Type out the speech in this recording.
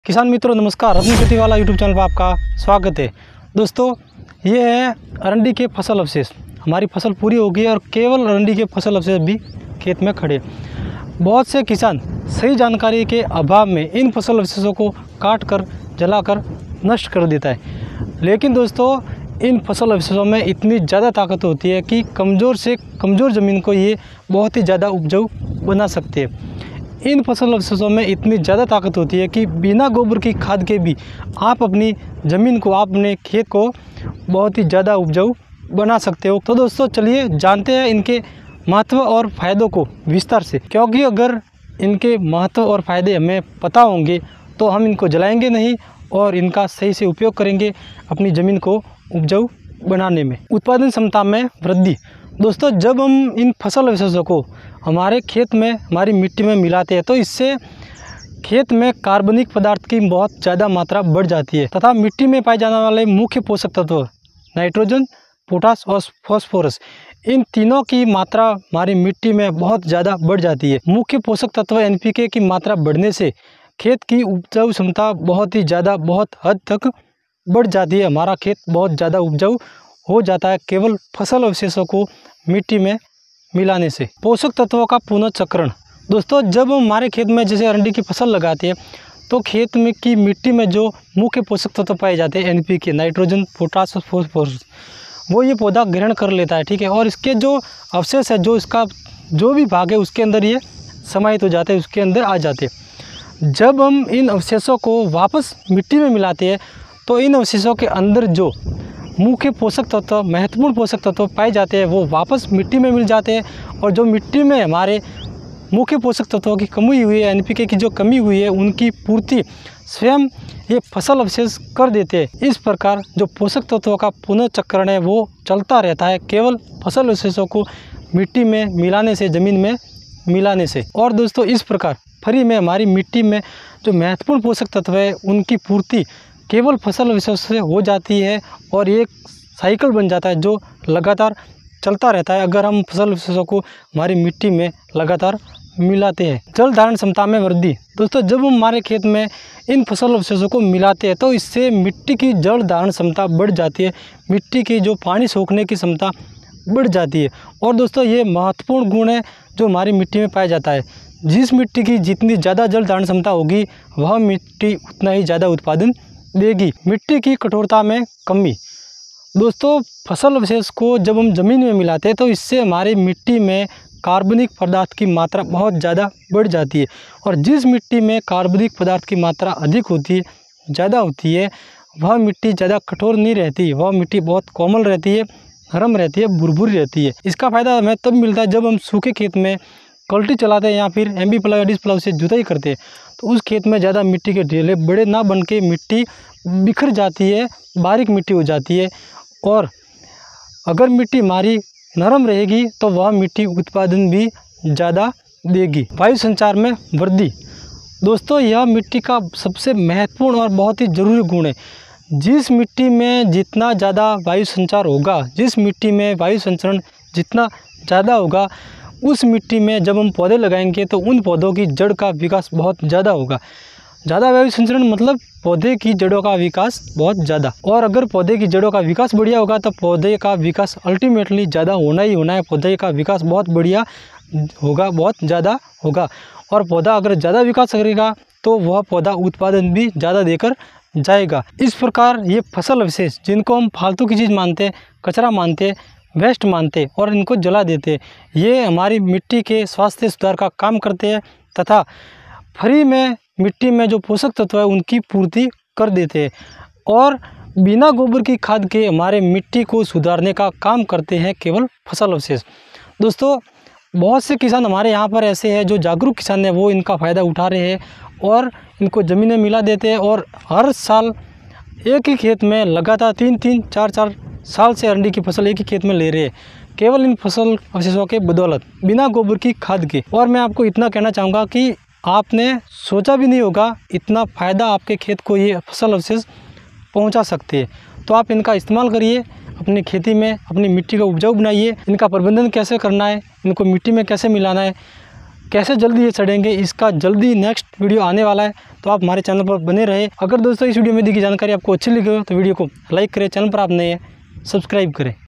किसान मित्रों नमस्कार, अपनी खेती वाला यूट्यूब चैनल पर आपका स्वागत है। दोस्तों ये है अरंडी के फसल अवशेष। हमारी फसल पूरी हो गई और केवल अरंडी के फसल अवशेष भी खेत में खड़े। बहुत से किसान सही जानकारी के अभाव में इन फसल अवशेषों को काट कर जलाकर नष्ट कर देता है। लेकिन दोस्तों इन फसल अवशेषों में इतनी ज़्यादा ताकत होती है कि कमज़ोर से कमज़ोर ज़मीन को ये बहुत ही ज़्यादा उपजाऊ बना सकते हैं। इन फसल अवशेषों में इतनी ज़्यादा ताकत होती है कि बिना गोबर की खाद के भी आप अपनी ज़मीन को, आप अपने खेत को बहुत ही ज़्यादा उपजाऊ बना सकते हो। तो दोस्तों चलिए जानते हैं इनके महत्व और फ़ायदों को विस्तार से, क्योंकि अगर इनके महत्व और फ़ायदे हमें पता होंगे तो हम इनको जलाएंगे नहीं और इनका सही से उपयोग करेंगे अपनी ज़मीन को उपजाऊ बनाने में। उत्पादन क्षमता में वृद्धि। दोस्तों जब हम इन फसल अवशेषों को हमारे खेत में, हमारी मिट्टी में मिलाते हैं तो इससे खेत में कार्बनिक पदार्थ की बहुत ज़्यादा मात्रा बढ़ जाती है तथा मिट्टी में पाए जाने वाले मुख्य पोषक तत्व नाइट्रोजन, पोटास और फॉस्फोरस, इन तीनों की मात्रा हमारी मिट्टी में बहुत ज़्यादा बढ़ जाती है। मुख्य पोषक तत्व एनपीके की मात्रा बढ़ने से खेत की उपजाऊ क्षमता बहुत ही ज़्यादा, बहुत हद तक बढ़ जाती है। हमारा खेत बहुत ज़्यादा उपजाऊ हो जाता है केवल फसल अवशेषों को मिट्टी में मिलाने से। पोषक तत्वों का पुनर्चक्रण। दोस्तों जब हमारे खेत में जैसे अरंडी की फसल लगाते हैं तो खेत में की मिट्टी में जो मुख्य पोषक तत्व पाए जाते हैं एनपीके, नाइट्रोजन, पोटास और फॉस्फोरस, वो ये पौधा ग्रहण कर लेता है, ठीक है। और इसके जो अवशेष है, जो इसका जो भी भाग है उसके अंदर ये समाहित हो जाते हैं, उसके अंदर आ जाते हैं। जब हम इन अवशेषों को वापस मिट्टी में मिलाते हैं तो इन अवशेषों के अंदर जो मुख्य पोषक तत्व, महत्वपूर्ण पोषक तत्व पाए जाते हैं वो वापस मिट्टी में मिल जाते हैं और जो मिट्टी में हमारे मुख्य पोषक तत्वों की कमी हुई है, एनपीके की जो कमी हुई है, उनकी पूर्ति स्वयं ये फसल अवशेष कर देते हैं। इस प्रकार जो पोषक तत्वों का पुनर्चक्रण है वो चलता रहता है केवल फसल अवशेषों को मिट्टी में मिलाने से, ज़मीन में मिलाने से। और दोस्तों इस प्रकार फ्री में हमारी मिट्टी में जो महत्वपूर्ण पोषक तत्व है उनकी पूर्ति केवल फसल अवशेष से हो जाती है और एक साइकिल बन जाता है जो लगातार चलता रहता है अगर हम फसल अवशेषों को हमारी मिट्टी में लगातार मिलाते हैं। जल धारण क्षमता में वृद्धि। दोस्तों जब हम हमारे खेत में इन फसल अवशेषों को मिलाते हैं तो इससे मिट्टी की जल धारण क्षमता बढ़ जाती है, मिट्टी की जो पानी सोखने की क्षमता बढ़ जाती है। और दोस्तों ये महत्वपूर्ण गुण है जो हमारी मिट्टी में पाया जाता है। जिस मिट्टी की जितनी ज़्यादा जल धारण क्षमता होगी वह मिट्टी उतना ही ज़्यादा उत्पादन देगी। मिट्टी की कठोरता में कमी। दोस्तों फसल अवशेष को जब हम ज़मीन में मिलाते हैं तो इससे हमारी मिट्टी में कार्बनिक पदार्थ की मात्रा बहुत ज़्यादा बढ़ जाती है और जिस मिट्टी में कार्बनिक पदार्थ की मात्रा अधिक होती है, ज़्यादा होती है, वह मिट्टी ज़्यादा कठोर नहीं रहती, वह मिट्टी बहुत कोमल रहती है, नरम रहती है, भुरभुरी रहती है। इसका फ़ायदा हमें तब मिलता है जब हम सूखे खेत में कल्टी चलाते हैं या फिर एमबी प्लाव या डिस प्लाव से जुताई करते हैं तो उस खेत में ज़्यादा मिट्टी के ढेले बड़े ना बन के मिट्टी बिखर जाती है, बारीक मिट्टी हो जाती है। और अगर मिट्टी हमारी नरम रहेगी तो वह मिट्टी उत्पादन भी ज़्यादा देगी। वायु संचार में वृद्धि। दोस्तों यह मिट्टी का सबसे महत्वपूर्ण और बहुत ही ज़रूरी गुण है। जिस मिट्टी में जितना ज़्यादा वायु संचार होगा, जिस मिट्टी में वायु संचरण जितना ज़्यादा होगा, उस मिट्टी में जब हम पौधे लगाएंगे तो उन पौधों की जड़ का विकास बहुत ज़्यादा होगा। ज़्यादा वायु संचरण मतलब पौधे की जड़ों का विकास बहुत ज़्यादा। और अगर पौधे की जड़ों का विकास बढ़िया होगा तो पौधे का विकास अल्टीमेटली ज़्यादा होना ही होना है। पौधे का विकास बहुत बढ़िया होगा, बहुत ज़्यादा होगा। और पौधा अगर ज़्यादा विकास करेगा तो वह पौधा उत्पादन भी ज़्यादा देकर जाएगा। इस प्रकार ये फसल अवशेष जिनको हम फालतू की चीज़ मानते हैं, कचरा मानते हैं, वेस्ट मानते और इनको जला देते, ये हमारी मिट्टी के स्वास्थ्य सुधार का काम करते हैं तथा फ्री में मिट्टी में जो पोषक तत्व है उनकी पूर्ति कर देते हैं और बिना गोबर की खाद के हमारे मिट्टी को सुधारने का काम करते हैं केवल फसल अवशेष। दोस्तों बहुत से किसान हमारे यहाँ पर ऐसे हैं जो जागरूक किसान हैं, वो इनका फ़ायदा उठा रहे हैं और इनको ज़मीन में मिला देते हैं और हर साल एक ही खेत में लगातार 3-3, 4-4 साल से अरंडी की फसल एक ही खेत में ले रहे हैं केवल इन फसल अवशेषों के बदौलत, बिना गोबर की खाद के। और मैं आपको इतना कहना चाहूँगा कि आपने सोचा भी नहीं होगा इतना फ़ायदा आपके खेत को ये फसल अवशेष पहुंचा सकते हैं। तो आप इनका इस्तेमाल करिए अपनी खेती में, अपनी मिट्टी को उपजाऊ बनाइए। इनका प्रबंधन कैसे करना है, इनको मिट्टी में कैसे मिलाना है, कैसे जल्दी ये सड़ेंगे, इसका जल्दी नेक्स्ट वीडियो आने वाला है। तो आप हमारे चैनल पर बने रहे। अगर दोस्तों इस वीडियो में दी गई जानकारी आपको अच्छी लगी हो तो वीडियो को लाइक करें, चैनल पर आप नए हैं सब्सक्राइब करें।